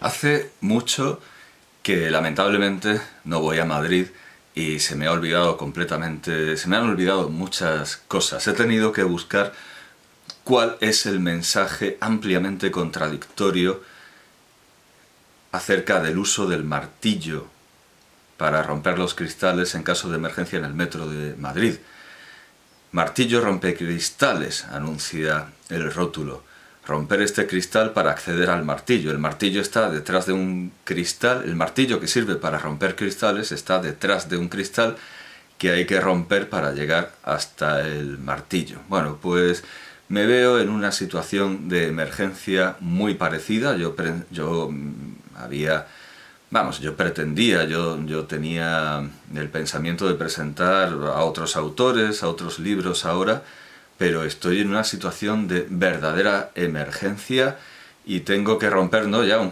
Hace mucho que lamentablemente no voy a Madrid y se me ha olvidado completamente, se me han olvidado muchas cosas. He tenido que buscar cuál es el mensaje ampliamente contradictorio acerca del uso del martillo para romper los cristales en caso de emergencia en el metro de Madrid. Martillo rompecristales, anuncia el rótulo. Romper este cristal para acceder al martillo. El martillo está detrás de un cristal, el martillo que sirve para romper cristales está detrás de un cristal que hay que romper para llegar hasta el martillo. Bueno, pues me veo en una situación de emergencia muy parecida. Yo tenía el pensamiento de presentar a otros autores, a otros libros ahora, pero estoy en una situación de verdadera emergencia y tengo que romper no una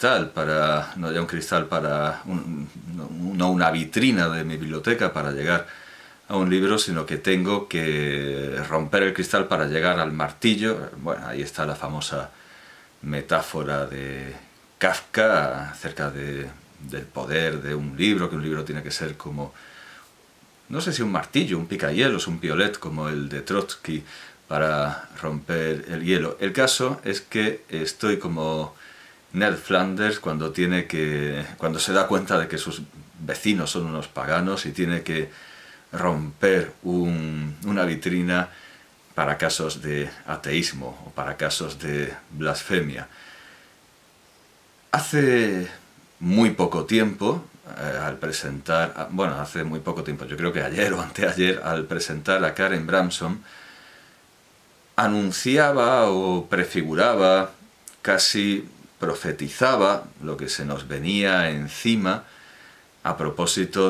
vitrina de mi biblioteca para llegar a un libro, sino que tengo que romper el cristal para llegar al martillo. Bueno, ahí está la famosa metáfora de Kafka acerca del poder de un libro, que un libro tiene que ser como, no sé si un martillo, un picahielos, un piolet como el de Trotsky para romper el hielo. El caso es que estoy como Ned Flanders cuando se da cuenta de que sus vecinos son unos paganos y tiene que romper una vitrina para casos de ateísmo o para casos de blasfemia. Hace muy poco tiempo, hace muy poco tiempo, yo creo que ayer o anteayer, al presentar a Karen Bramson, anunciaba o prefiguraba, casi profetizaba lo que se nos venía encima a propósito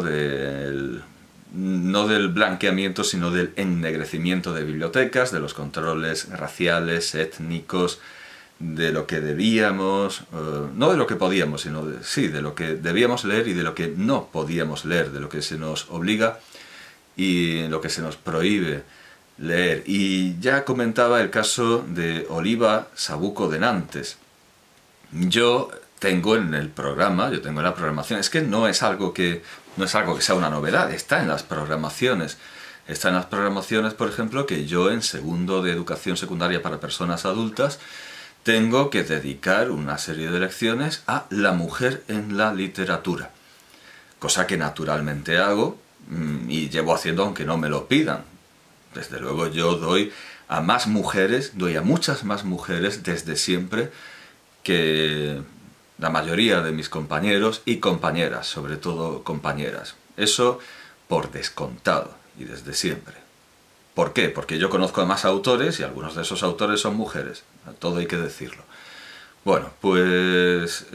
no del blanqueamiento, sino del ennegrecimiento de bibliotecas, de los controles raciales, étnicos, de lo que debíamos, no de lo que podíamos, sino de lo que debíamos leer y de lo que no podíamos leer, de lo que se nos obliga y lo que se nos prohíbe leer. Y ya comentaba el caso de Oliba Sabuco de Nantes. Yo tengo en el programa, yo tengo en la programación, es que no es algo que sea una novedad, está en las programaciones. Está en las programaciones, por ejemplo, que yo en segundo de educación secundaria para personas adultas tengo que dedicar una serie de lecciones a la mujer en la literatura. Cosa que naturalmente hago y llevo haciendo aunque no me lo pidan. Desde luego yo doy a muchas más mujeres desde siempre que la mayoría de mis compañeros y compañeras, sobre todo compañeras. Eso por descontado y desde siempre. ¿Por qué? Porque yo conozco a más autores y algunos de esos autores son mujeres. Todo hay que decirlo. Bueno, pues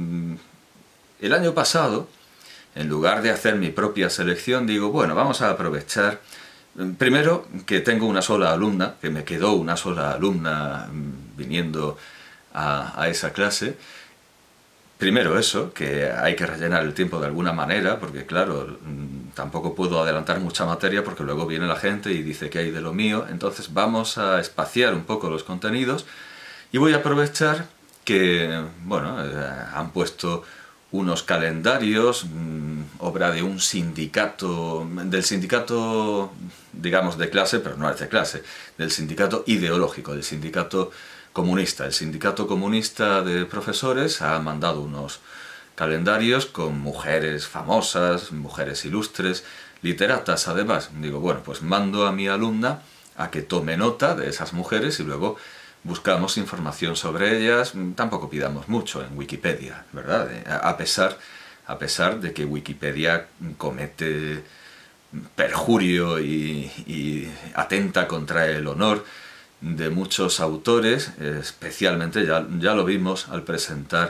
el año pasado, en lugar de hacer mi propia selección, digo, bueno, vamos a aprovechar. Primero, que tengo una sola alumna, que me quedó una sola alumna viniendo a esa clase. Primero eso, que hay que rellenar el tiempo de alguna manera, porque claro, tampoco puedo adelantar mucha materia porque luego viene la gente y dice que hay de lo mío. Entonces vamos a espaciar un poco los contenidos y voy a aprovechar que, bueno, han puesto unos calendarios, obra de un sindicato, del sindicato, digamos, de clase, pero no es de clase, del sindicato ideológico, del sindicato comunista. El sindicato comunista de profesores ha mandado unos calendarios con mujeres famosas, mujeres ilustres, literatas además. Digo, bueno, pues mando a mi alumna a que tome nota de esas mujeres y luego buscamos información sobre ellas. Tampoco pidamos mucho en Wikipedia, ¿verdad? A pesar de que Wikipedia comete perjurio y atenta contra el honor de muchos autores, especialmente, ya lo vimos al presentar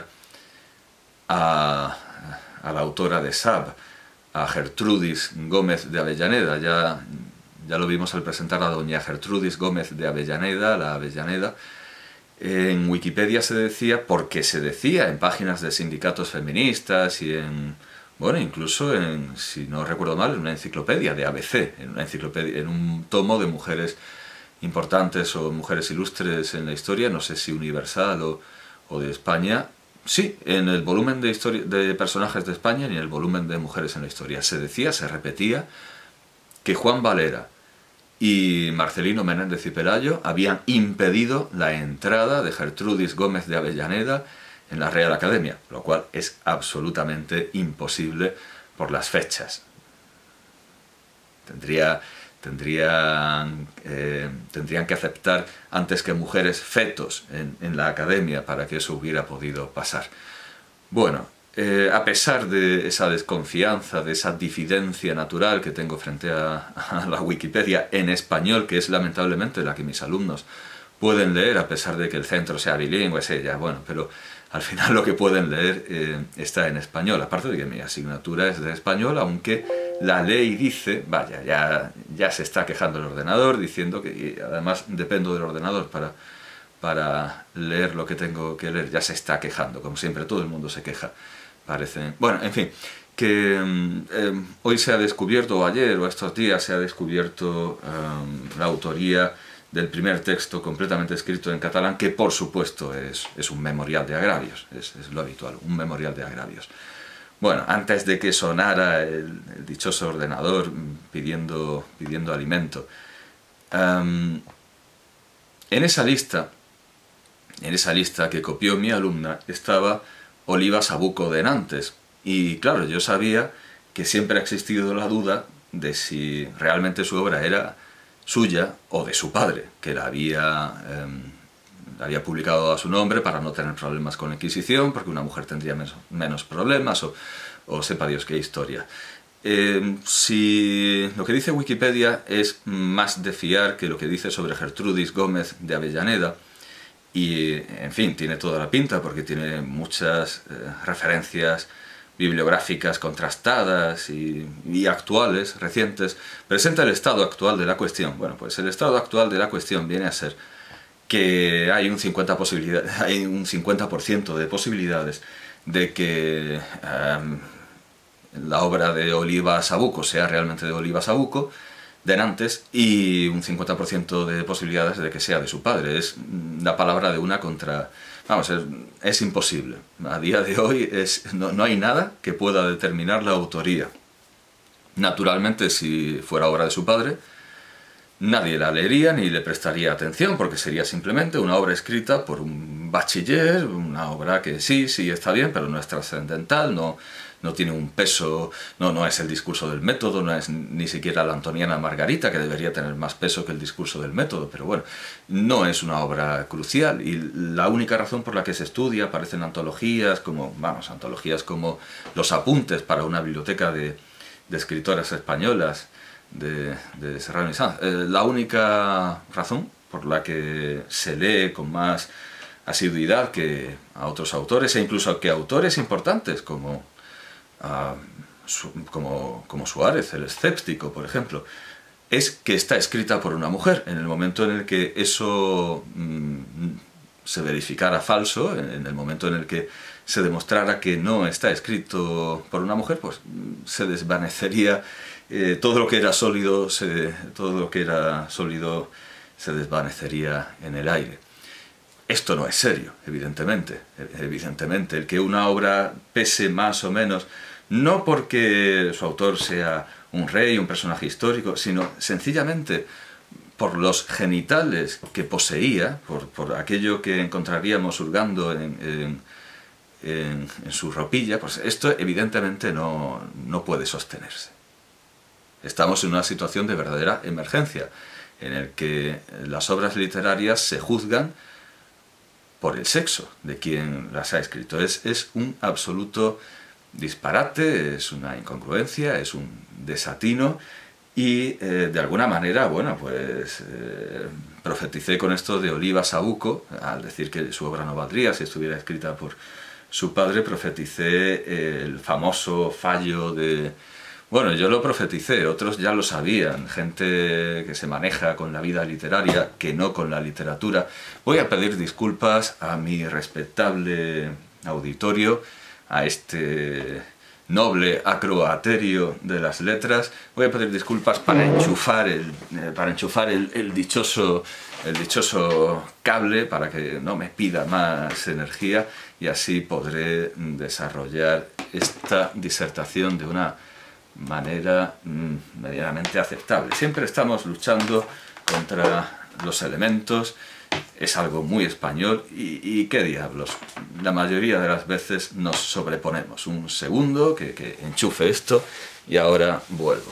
a la autora de Sab, a Gertrudis Gómez de Avellaneda. Ya lo vimos al presentar a doña Gertrudis Gómez de Avellaneda, la Avellaneda. En Wikipedia se decía, porque se decía en páginas de sindicatos feministas y incluso si no recuerdo mal, en una enciclopedia de ABC, en un tomo de mujeres importantes o mujeres ilustres en la historia, no sé si universal o de España, Sí, en el volumen de, de personajes de España y en el volumen de mujeres en la historia se decía, se repetía, que Juan Valera y Marcelino Menéndez y Pelayo habían impedido la entrada de Gertrudis Gómez de Avellaneda en la Real Academia, lo cual es absolutamente imposible por las fechas. Tendrían que aceptar antes que mujeres fetos en la academia para que eso hubiera podido pasar. Bueno, a pesar de esa desconfianza, de esa difidencia natural que tengo frente a la Wikipedia en español, que es lamentablemente la que mis alumnos pueden leer, a pesar de que el centro sea bilingüe, es ella, bueno, pero al final lo que pueden leer está en español, aparte de que mi asignatura es de español, aunque la ley dice, vaya, ya se está quejando el ordenador, diciendo que, y además dependo del ordenador para leer lo que tengo que leer, ya se está quejando, como siempre, todo el mundo se queja, parece. Bueno, en fin, que hoy se ha descubierto, o ayer, o estos días se ha descubierto la autoría del primer texto completamente escrito en catalán, que por supuesto es un memorial de agravios, es lo habitual, un memorial de agravios. Bueno, antes de que sonara el dichoso ordenador pidiendo alimento, en esa lista que copió mi alumna estaba Oliva Sabuco de Nantes, y claro, yo sabía que siempre ha existido la duda de si realmente su obra era suya o de su padre, que la había publicado a su nombre para no tener problemas con la Inquisición, porque una mujer tendría menos problemas, o sepa Dios qué historia. Si lo que dice Wikipedia es más de fiar que lo que dice sobre Gertrudis Gómez de Avellaneda, y en fin, tiene toda la pinta porque tiene muchas referencias bibliográficas contrastadas y actuales, recientes, presenta el estado actual de la cuestión. Bueno, pues el estado actual de la cuestión viene a ser que hay un 50% de posibilidades de que la obra de Oliva Sabuco sea realmente de Oliva Sabuco, de Nantes, y un 50% de posibilidades de que sea de su padre. Es la palabra de una contra... Vamos, es imposible. A día de hoy no hay nada que pueda determinar la autoría. Naturalmente, si fuera obra de su padre, nadie la leería ni le prestaría atención, porque sería simplemente una obra escrita por un bachiller, una obra que sí está bien, pero no es trascendental, no tiene un peso, no es el discurso del método, no es ni siquiera la Antoniana Margarita, que debería tener más peso que el discurso del método, pero bueno, no es una obra crucial, y la única razón por la que se estudia, aparecen antologías como Los Apuntes para una biblioteca de escritoras españolas, de Serrano y Sanz. La única razón por la que se lee con más asiduidad que a otros autores, e incluso que autores importantes como Suárez, el escéptico, por ejemplo, es que está escrita por una mujer. En el momento en el que eso se verificara falso, en el momento en el que se demostrara que no está escrito por una mujer, pues se desvanecería todo lo que era sólido, se desvanecería en el aire. Esto no es serio, evidentemente. El que una obra pese más o menos, no porque su autor sea un rey, un personaje histórico, sino sencillamente por los genitales que poseía, por aquello que encontraríamos hurgando en su ropilla, pues esto evidentemente no puede sostenerse. Estamos en una situación de verdadera emergencia, en el que las obras literarias se juzgan por el sexo de quien las ha escrito. Es un absoluto disparate, es una incongruencia, es un desatino, y de alguna manera, bueno, pues profeticé con esto de Oliva Sabuco, al decir que su obra no valdría si estuviera escrita por su padre. Profeticé el famoso fallo de... Bueno, yo lo profeticé, otros ya lo sabían, gente que se maneja con la vida literaria, que no con la literatura. Voy a pedir disculpas a mi respetable auditorio, a este noble acroaterio de las letras. Voy a pedir disculpas para enchufar el dichoso cable para que no me pida más energía y así podré desarrollar esta disertación de una manera medianamente aceptable. Siempre estamos luchando contra los elementos. Es algo muy español y qué diablos, la mayoría de las veces nos sobreponemos. Un segundo, que enchufe esto y ahora vuelvo.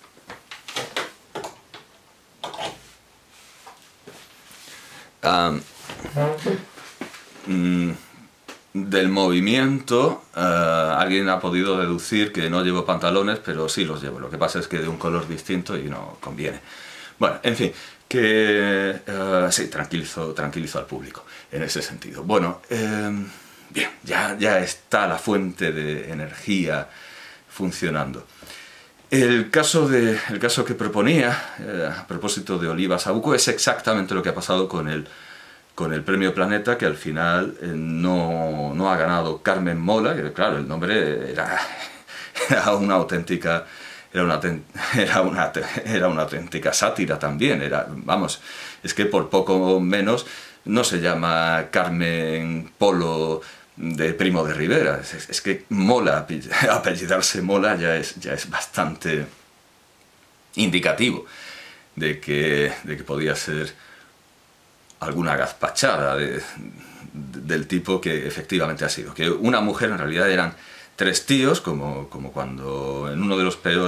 Del movimiento, alguien ha podido deducir que no llevo pantalones, pero sí los llevo. Lo que pasa es que de un color distinto y no conviene. Bueno, en fin, que sí, tranquilizo al público en ese sentido. Bueno, bien, ya está la fuente de energía funcionando. El caso que proponía, a propósito de Oliva Sabuco, es exactamente lo que ha pasado con el Premio Planeta, que al final no ha ganado Carmen Mola, que claro, el nombre era una auténtica... Era una auténtica sátira también, vamos, es que por poco menos no se llama Carmen Polo de Primo de Rivera, es que Mola, apellidarse Mola ya es bastante indicativo de que podía ser alguna gazpachada del tipo que efectivamente ha sido, que una mujer en realidad eran 3 tíos, como cuando en uno de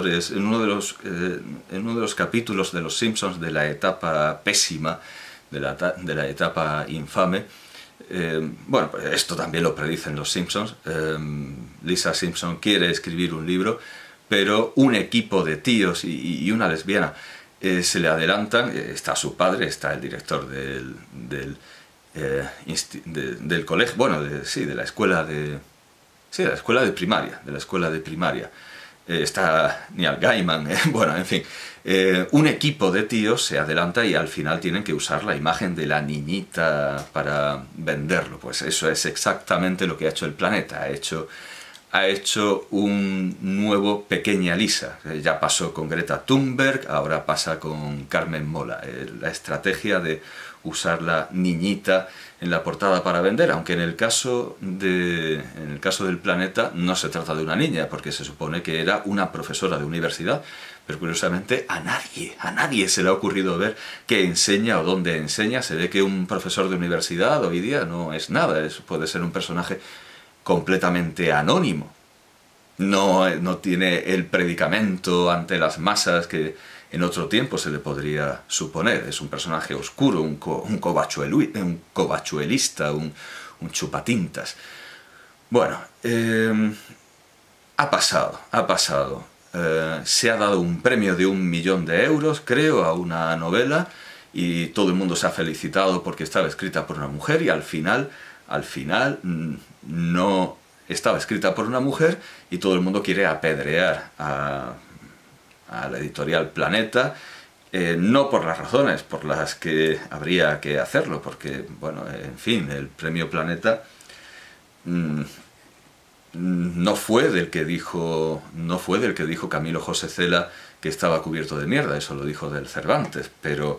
los capítulos de Los Simpsons de la etapa pésima, de la etapa infame, bueno, pues esto también lo predicen Los Simpsons. Lisa Simpson quiere escribir un libro, pero un equipo de tíos y una lesbiana se le adelantan. Está su padre, está el director del colegio, bueno, de la escuela de... Sí, de la escuela de primaria. Está Neil Gaiman, bueno, en fin. Un equipo de tíos se adelanta y al final tienen que usar la imagen de la niñita para venderlo. Pues eso es exactamente lo que ha hecho el Planeta. Ha hecho un nuevo Pequeña Lisa. Ya pasó con Greta Thunberg, ahora pasa con Carmen Mola. La estrategia de usar la niñita en la portada para vender, aunque en el caso del Planeta no se trata de una niña, porque se supone que era una profesora de universidad, pero curiosamente a nadie se le ha ocurrido ver qué enseña o dónde enseña. Se ve que un profesor de universidad hoy día no es nada, puede ser un personaje completamente anónimo. No tiene el predicamento ante las masas que en otro tiempo se le podría suponer. Es un personaje oscuro, un covachuelista, un chupatintas. Bueno, ha pasado. Se ha dado un premio de 1 millón de euros, creo, a una novela, y todo el mundo se ha felicitado porque estaba escrita por una mujer, y al final no estaba escrita por una mujer, y todo el mundo quiere apedrear a la editorial Planeta, no por las razones por las que habría que hacerlo, porque, bueno, en fin, el premio Planeta no fue del que dijo Camilo José Cela que estaba cubierto de mierda. Eso lo dijo del Cervantes, pero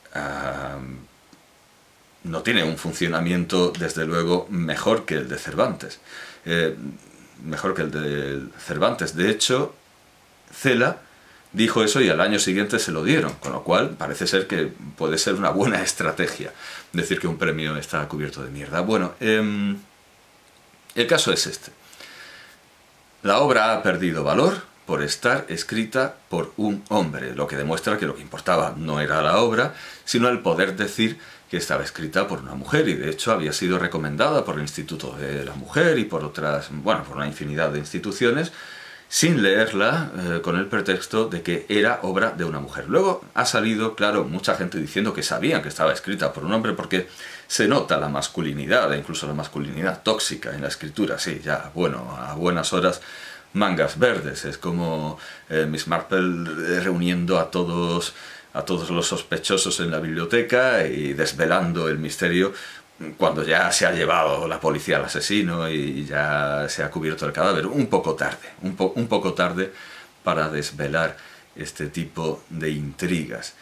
no tiene un funcionamiento, desde luego, mejor que el de Cervantes. Mejor que el de Cervantes. De hecho, Cela dijo eso y al año siguiente se lo dieron, con lo cual parece ser que puede ser una buena estrategia decir que un premio está cubierto de mierda. Bueno, el caso es este. La obra ha perdido valor por estar escrita por un hombre, lo que demuestra que lo que importaba no era la obra, sino el poder decir que estaba escrita por una mujer, y de hecho había sido recomendada por el Instituto de la Mujer y por otras, bueno, por una infinidad de instituciones, sin leerla, con el pretexto de que era obra de una mujer. Luego ha salido, claro, mucha gente diciendo que sabían que estaba escrita por un hombre, porque se nota la masculinidad, e incluso la masculinidad tóxica en la escritura. Sí, ya, bueno, a buenas horas, mangas verdes. Es como Miss Marple reuniendo a todos los sospechosos en la biblioteca y desvelando el misterio cuando ya se ha llevado la policía al asesino y ya se ha cubierto el cadáver, un poco tarde, un poco tarde para desvelar este tipo de intrigas.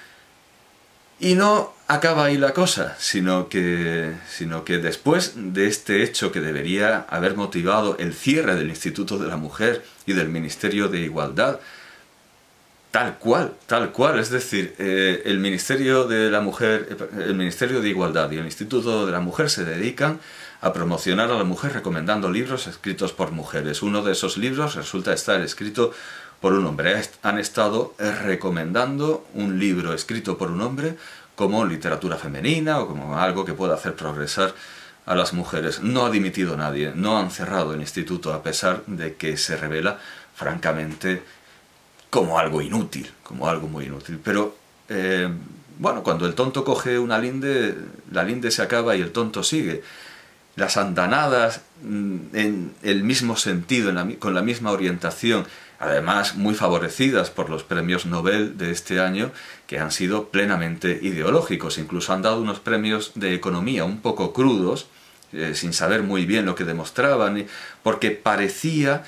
Y no acaba ahí la cosa, sino que después de este hecho que debería haber motivado el cierre del Instituto de la Mujer y del Ministerio de Igualdad, tal cual, es decir, el Ministerio de la Mujer, el Ministerio de Igualdad y el Instituto de la Mujer se dedican a promocionar a la mujer recomendando libros escritos por mujeres. Uno de esos libros resulta estar escrito por un hombre. Han estado recomendando un libro escrito por un hombre como literatura femenina o como algo que pueda hacer progresar a las mujeres. No ha dimitido nadie, no han cerrado el instituto a pesar de que se revela francamente como algo inútil, como algo muy inútil. Pero, bueno, cuando el tonto coge una linde, la linde se acaba y el tonto sigue. Las andanadas en el mismo sentido, con la misma orientación, además muy favorecidas por los premios Nobel de este año, que han sido plenamente ideológicos. Incluso han dado unos premios de economía un poco crudos, sin saber muy bien lo que demostraban, porque parecía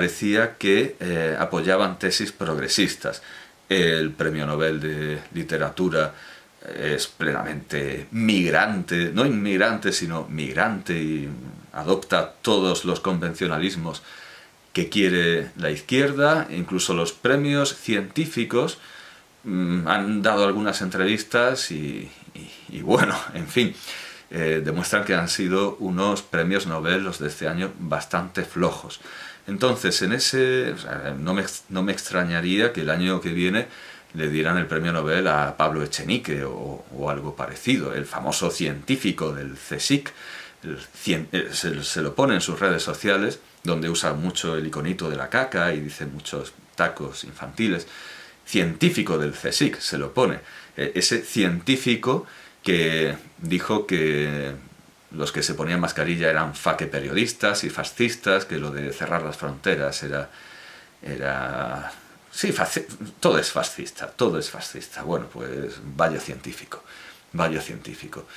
que apoyaban tesis progresistas. El premio Nobel de Literatura es plenamente migrante, no inmigrante, sino migrante, y adopta todos los convencionalismos que quiere la izquierda. Incluso los premios científicos han dado algunas entrevistas y bueno, en fin, demuestran que han sido unos premios Nobel, los de este año, bastante flojos. Entonces, o sea, no me extrañaría que el año que viene le dieran el premio Nobel a Pablo Echenique o algo parecido, el famoso científico del CSIC. Se lo pone en sus redes sociales, donde usa mucho el iconito de la caca y dice muchos tacos infantiles. Científico del CSIC, se lo pone. Ese científico que dijo que los que se ponían mascarilla eran faque periodistas y fascistas, que lo de cerrar las fronteras era... Sí, todo es fascista, todo es fascista. Bueno, pues vaya científico, vaya científico.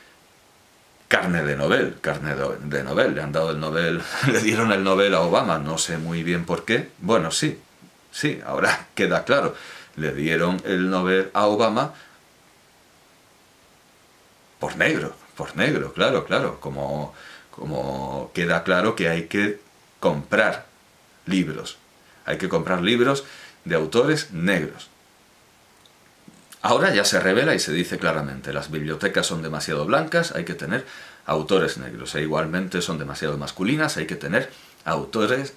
Carne de Nobel, le han dado el Nobel, le dieron el Nobel a Obama, no sé muy bien por qué. Bueno, sí, ahora queda claro, le dieron el Nobel a Obama por negro, claro, como queda claro que hay que comprar libros de autores negros. Ahora ya se revela y se dice claramente, las bibliotecas son demasiado blancas, hay que tener autores negros, e igualmente son demasiado masculinas, hay que tener autoras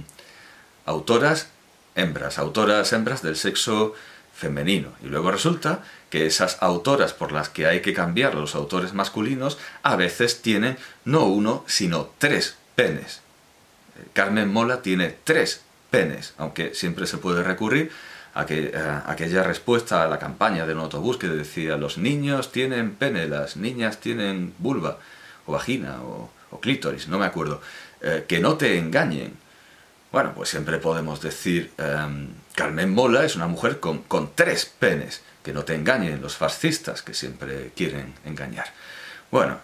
hembras del sexo femenino. Y luego resulta que esas autoras por las que hay que cambiar los autores masculinos a veces tienen no uno, sino 3 penes. Carmen Mola tiene 3 penes, aunque siempre se puede recurrir a aquella respuesta a la campaña de un autobús que decía: los niños tienen pene, las niñas tienen vulva, o vagina, o clítoris, no me acuerdo. Que no te engañen. Bueno, pues siempre podemos decir, Carmen Mola es una mujer con 3 penes, que no te engañen los fascistas, que siempre quieren engañar. Bueno,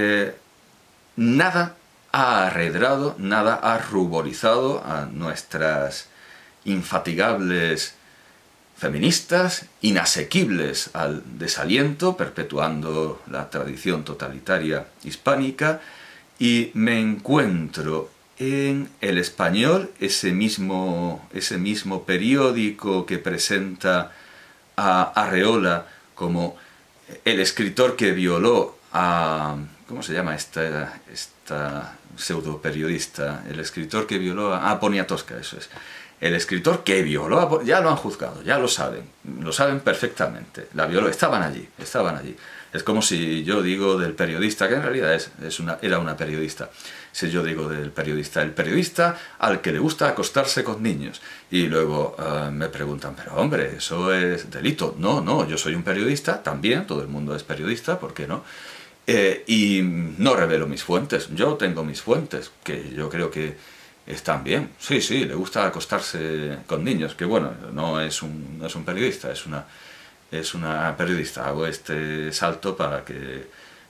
nada ha arredrado, nada ha ruborizado a nuestras infatigables feministas, inasequibles al desaliento, perpetuando la tradición totalitaria hispánica, y me encuentro en El Español, ese mismo periódico que presenta a Arreola como el escritor que violó a... ¿Cómo se llama esta pseudo periodista? El escritor que violó a Poniatowska, eso es. El escritor que violó a... Ya lo han juzgado, ya lo saben perfectamente. La violó, estaban allí. Es como si yo digo del periodista, que en realidad era una periodista. Si yo digo del periodista, el periodista al que le gusta acostarse con niños. Y luego me preguntan, pero hombre, eso es delito. No, yo soy un periodista, también, todo el mundo es periodista, ¿por qué no? Y no revelo mis fuentes. Yo tengo mis fuentes, que yo creo que están bien. Sí, le gusta acostarse con niños, que bueno, no es un periodista, es una periodista. Hago este salto para que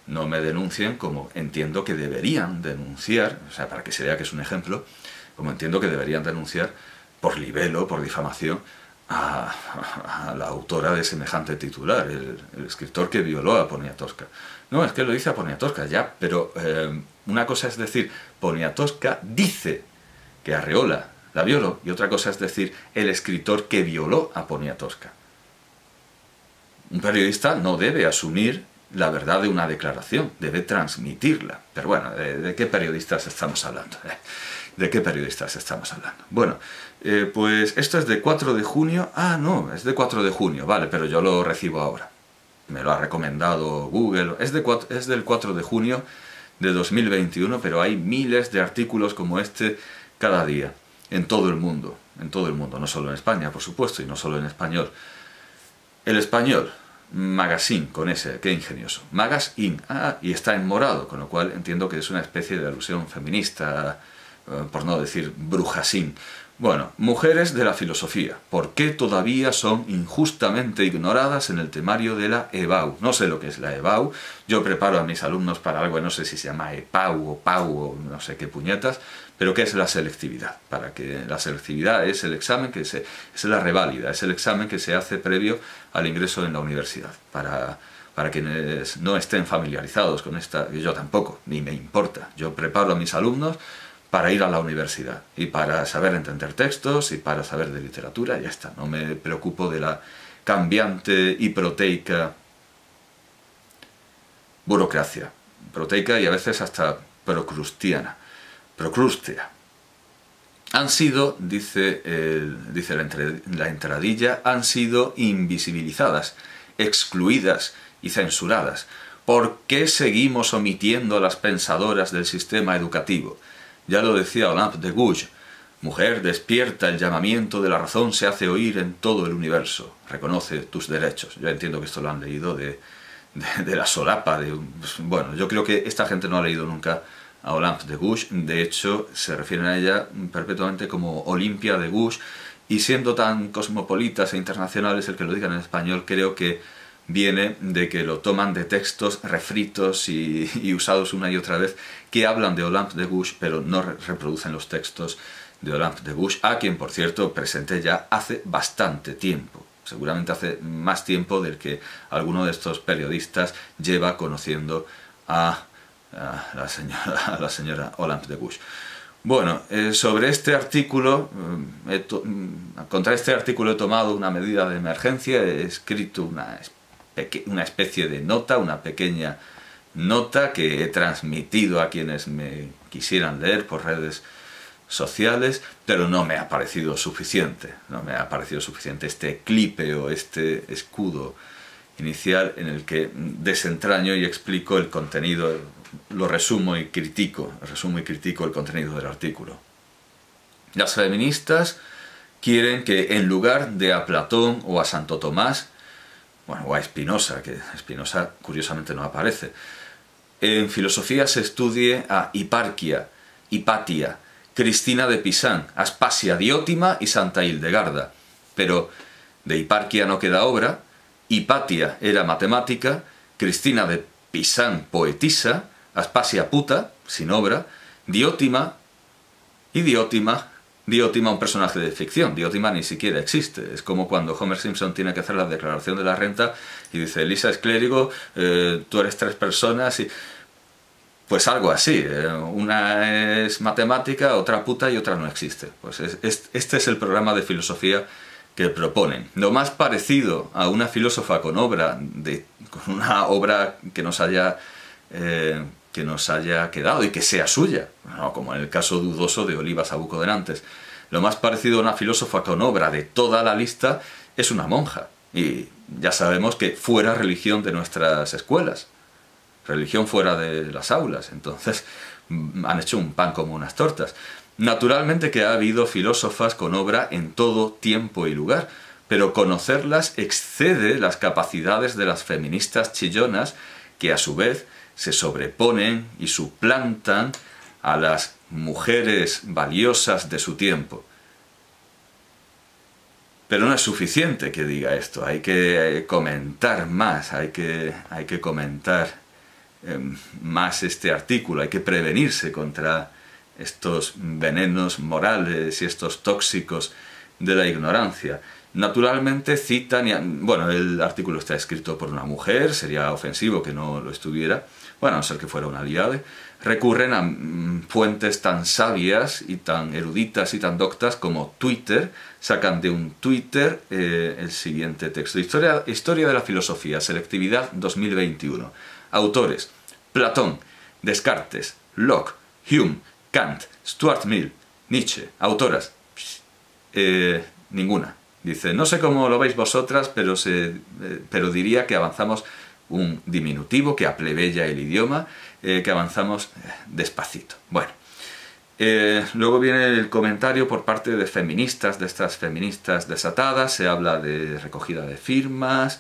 no me denuncien como entiendo que deberían denunciar, o sea, para que se vea que es un ejemplo, como entiendo que deberían denunciar por libelo, por difamación, a la autora de semejante titular, el escritor que violó a Poniatowska. No, es que lo dice a Poniatowska, ya, pero una cosa es decir, Poniatowska dice que Arreola la violó, y otra cosa es decir, el escritor que violó a Poniatowska. Un periodista no debe asumir la verdad de una declaración, debe transmitirla. Pero bueno, ¿de qué periodistas estamos hablando? ¿De qué periodistas estamos hablando? Bueno, pues esto es de 4 de junio. Ah, no, es de 4 de junio, vale, pero yo lo recibo ahora. Me lo ha recomendado Google. Es del 4 de junio de 2021, pero hay miles de artículos como este cada día, en todo el mundo, no solo en España, por supuesto, y no solo en español. El Español, Magazine, con ese, qué ingenioso. Magazine, y está en morado, con lo cual entiendo que es una especie de alusión feminista, por no decir brujasín. Bueno, mujeres de la filosofía. ¿Por qué todavía son injustamente ignoradas en el temario de la EBAU? No sé lo que es la EBAU. Yo preparo a mis alumnos para algo, no sé si se llama EPAU o PAU o no sé qué puñetas, pero ¿qué es la selectividad? Para que la selectividad es el examen que es la reválida, es el examen que se hace previo al ingreso en la universidad. Para quienes no estén familiarizados con esta, yo tampoco, ni me importa. Yo preparo a mis alumnos para ir a la universidad y para saber entender textos y para saber de literatura, ya está. No me preocupo de la cambiante y proteica burocracia. Proteica y a veces hasta procrustea. Han sido, dice la entradilla, han sido invisibilizadas, excluidas y censuradas. ¿Por qué seguimos omitiendo a las pensadoras del sistema educativo? Ya lo decía Olympe de Gouges, mujer despierta, el llamamiento de la razón se hace oír en todo el universo, reconoce tus derechos. Yo entiendo que esto lo han leído de la solapa, bueno, yo creo que esta gente no ha leído nunca a Olympe de Gouges, de hecho se refieren a ella perpetuamente como Olimpia de Gouges, y siendo tan cosmopolitas e internacionales, el que lo digan en español creo que viene de que lo toman de textos refritos y usados una y otra vez que hablan de Olympe de Gouges, pero no reproducen los textos de Olympe de Gouges, a quien, por cierto, presenté ya hace bastante tiempo. Seguramente hace más tiempo del que alguno de estos periodistas lleva conociendo a la señora Olympe de Gouges. Bueno, sobre este artículo, contra este artículo he tomado una medida de emergencia, he escrito una especie de nota, una pequeña nota que he transmitido a quienes me quisieran leer por redes sociales, pero no me ha parecido suficiente, este clipe o este escudo inicial en el que desentraño y explico el contenido, lo resumo y critico el contenido del artículo. Las feministas quieren que en lugar de a Platón o a Santo Tomás, bueno, o a Spinoza, que Spinoza curiosamente no aparece, en filosofía se estudie a Hiparquia, Hipatia, Cristina de Pisán, Aspasia, Diótima y Santa Hildegarda. Pero de Hiparquia no queda obra, Hipatia era matemática, Cristina de Pisán poetisa, Aspasia puta, sin obra, Diótima un personaje de ficción. Diótima ni siquiera existe. Es como cuando Homer Simpson tiene que hacer la declaración de la renta y dice, Lisa es clérigo, tú eres 3 personas y... Pues algo así, una es matemática, otra puta y otra no existe. Pues este es el programa de filosofía que proponen. Lo más parecido a una filósofa con una obra que nos haya quedado y que sea suya, no, como en el caso dudoso de Olivas Abucodenantes. Lo más parecido a una filósofa con obra de toda la lista es una monja. Y ya sabemos que fuera religión de nuestras escuelas. Religión fuera de las aulas, entonces han hecho un pan como unas tortas. Naturalmente que ha habido filósofas con obra en todo tiempo y lugar, pero conocerlas excede las capacidades de las feministas chillonas que a su vez se sobreponen y suplantan a las mujeres valiosas de su tiempo. Pero no es suficiente que diga esto, hay que comentar más, hay que comentar más este artículo. Hay que prevenirse contra estos venenos morales y estos tóxicos de la ignorancia. Naturalmente citan, bueno, el artículo está escrito por una mujer, sería ofensivo que no lo estuviera, bueno, a no ser que fuera una aliada. Recurren a fuentes tan sabias y tan eruditas y tan doctas como Twitter. Sacan de un Twitter el siguiente texto: Historia de la filosofía, selectividad 2021. Autores: Platón, Descartes, Locke, Hume, Kant, Stuart Mill, Nietzsche. Autoras: ninguna. Dice, no sé cómo lo veis vosotras, pero diría que avanzamos un diminutivo, que aplebeya el idioma, que avanzamos despacito. Bueno, luego viene el comentario por parte de feministas, de estas feministas desatadas. Se habla de recogida de firmas,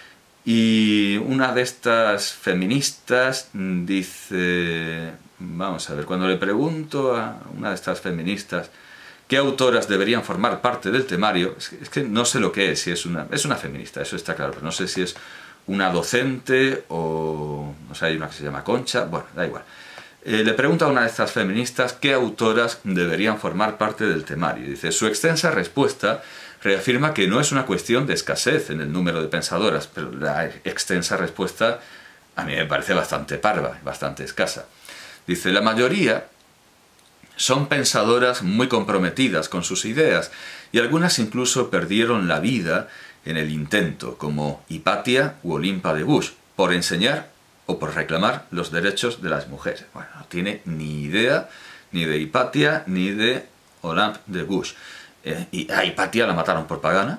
y una de estas feministas dice, vamos a ver, cuando le pregunto a una de estas feministas qué autoras deberían formar parte del temario, es que no sé lo que es, si es una feminista, eso está claro, pero no sé si es una docente o, no sé, hay una que se llama Concha, bueno, da igual. Le pregunta a una de estas feministas qué autoras deberían formar parte del temario. Dice, su extensa respuesta reafirma que no es una cuestión de escasez en el número de pensadoras, pero la extensa respuesta a mí me parece bastante parva, bastante escasa. Dice, la mayoría son pensadoras muy comprometidas con sus ideas, y algunas incluso perdieron la vida en el intento, como Hipatia u Olimpa de Bush, por enseñar o por reclamar los derechos de las mujeres. Bueno, no tiene ni idea ni de Hipatia ni de Olimpa de Bush. Y a Hipatia la mataron por pagana,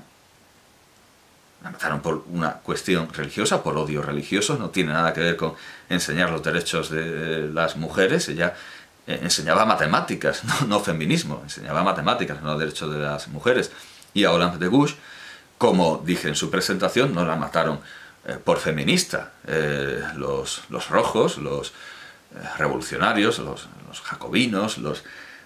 la mataron por una cuestión religiosa, por odio religioso, no tiene nada que ver con enseñar los derechos de las mujeres. Ella enseñaba matemáticas, no feminismo, enseñaba matemáticas, no derechos de las mujeres. Y a Olimpa de Bush, como dije en su presentación, no la mataron por feminista. Los rojos, los revolucionarios, los jacobinos, los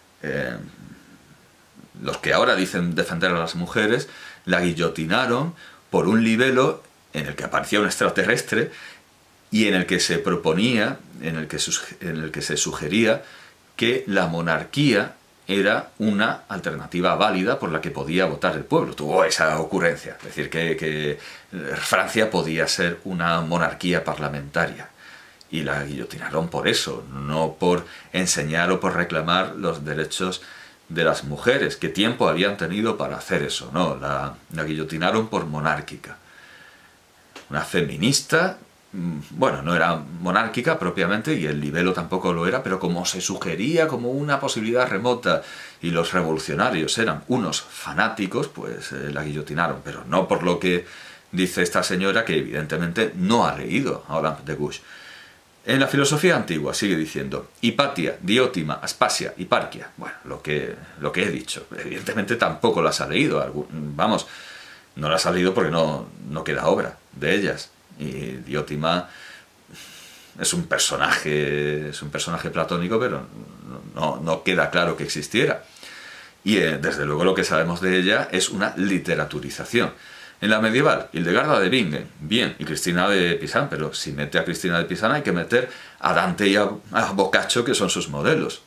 que ahora dicen defender a las mujeres, la guillotinaron por un libelo en el que aparecía un extraterrestre y en el que se proponía, en el que se sugería que la monarquía era una alternativa válida por la que podía votar el pueblo. Tuvo esa ocurrencia, es decir, que Francia podía ser una monarquía parlamentaria. Y la guillotinaron por eso, no por enseñar o por reclamar los derechos de las mujeres. ¿Qué tiempo habían tenido para hacer eso? No, la guillotinaron por monárquica. Una feminista, bueno, no era monárquica propiamente, y el libelo tampoco lo era, pero como se sugería como una posibilidad remota y los revolucionarios eran unos fanáticos, pues la guillotinaron, pero no por lo que dice esta señora, que evidentemente no ha leído a Olimpa de Bush. En la filosofía antigua sigue diciendo Hipatia, Diótima, Aspasia, Hiparquia. Bueno, lo que he dicho. Evidentemente tampoco las ha leído. Vamos, no las ha leído porque no queda obra de ellas. Y Diótima es un personaje platónico, pero no queda claro que existiera. Y desde luego lo que sabemos de ella es una literaturización. En la medieval, Hildegarda de Bingen, bien, y Cristina de Pisan, pero si mete a Cristina de Pisan hay que meter a Dante y a Boccaccio, que son sus modelos.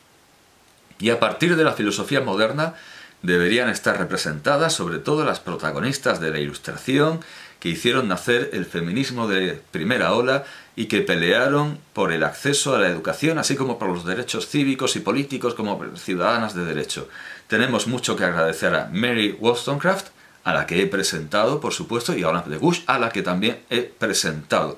Y a partir de la filosofía moderna deberían estar representadas sobre todo las protagonistas de la Ilustración, que hicieron nacer el feminismo de primera ola y que pelearon por el acceso a la educación, así como por los derechos cívicos y políticos como ciudadanas de derecho. Tenemos mucho que agradecer a Mary Wollstonecraft, a la que he presentado, por supuesto, y a Olimpa de Bush, a la que también he presentado.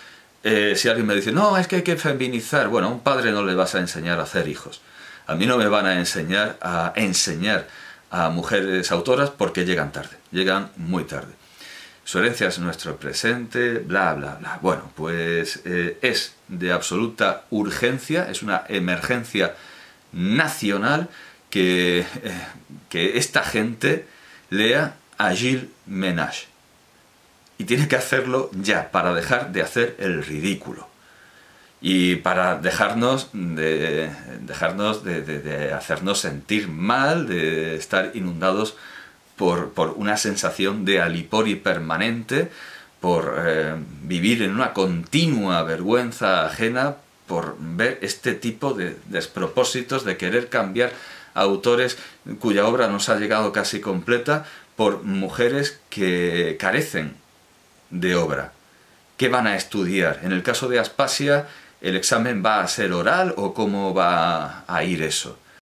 Si alguien me dice, no, es que hay que feminizar, bueno, a un padre no le vas a enseñar a hacer hijos. A mí no me van a enseñar a mujeres autoras porque llegan tarde, llegan muy tarde. Su herencia es nuestro presente, bla, bla, bla. Bueno, pues es de absoluta urgencia, es una emergencia nacional que esta gente lea a Gilles Ménage. Y tiene que hacerlo ya, para dejar de hacer el ridículo. Y para dejarnos de hacernos sentir mal, de estar inundados por una sensación de alipori permanente, por vivir en una continua vergüenza ajena por ver este tipo de despropósitos de querer cambiar a autores cuya obra nos ha llegado casi completa por mujeres que carecen de obra. ¿Qué van a estudiar? En el caso de Aspasia, ¿el examen va a ser oral o cómo va a ir eso?